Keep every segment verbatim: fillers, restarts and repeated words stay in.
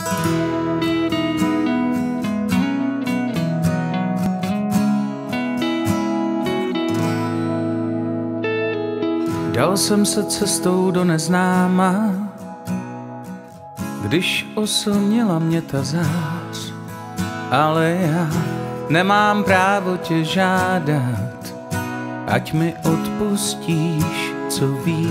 Dal jsem se cestou do neznáma, když oslnila mě ta zář, ale já nemám právo tě žádat, ať mi odpustíš, co víš.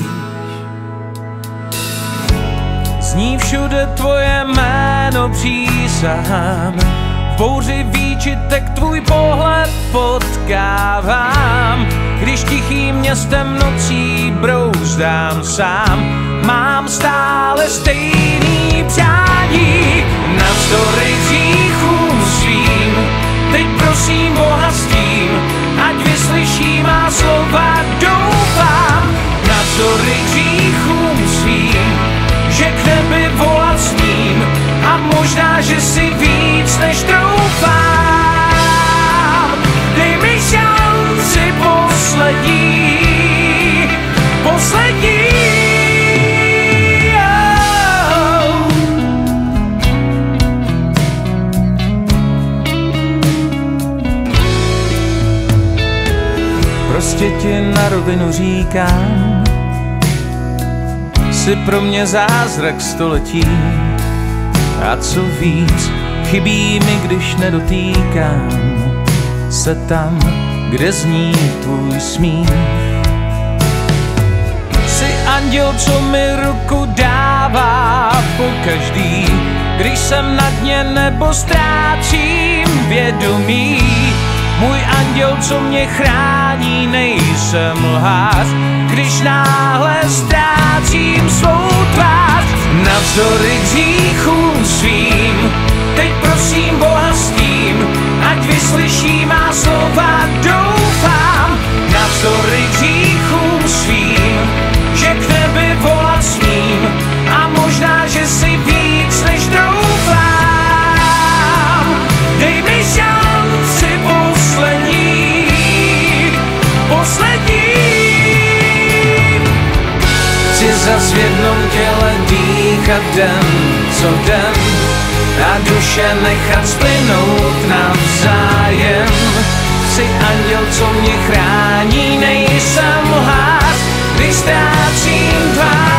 Zní všude tvoje jméno, přísahám, v bouři výčitek tvůj pohled potkávám. Když tichým městem nocí brouzdám sám, mám stále stejný přání. Navzdory hříchům svým, teď prosím Boha s tím, ať vyslyší má slova, doufám. Navzdory hříchům svým, že k nebi volat smím, a možná, že si víc než troufám. Dej mi šanci poslední, poslední. Oh. Prostě ti na rovinu říkám, jsi pro mě zázrak století. A co víc, chybí mi, když nedotýkám se tam, kde zní tvůj smích. Jsi anděl, co mi ruku dává pokaždý, když jsem na dně nebo ztrácím vědomí. Můj anděl, co mě chrání, nejsem lhář, když náhle ztrácím svou tvář. Navzdory hříchům svým, teď prosím Boha s tím, ať vyslyší má slova, doufám. Navzdory hříchům svým, že k nebi volat smím, a možná, že si víc než doufám. Dej mi šanci poslední, poslední. Chci zas v jednom těle dýchat den co den a duše nechat splynout navzájem. Jsi anděl, co mě chrání, nejsem lhář, když ztrácím tvář.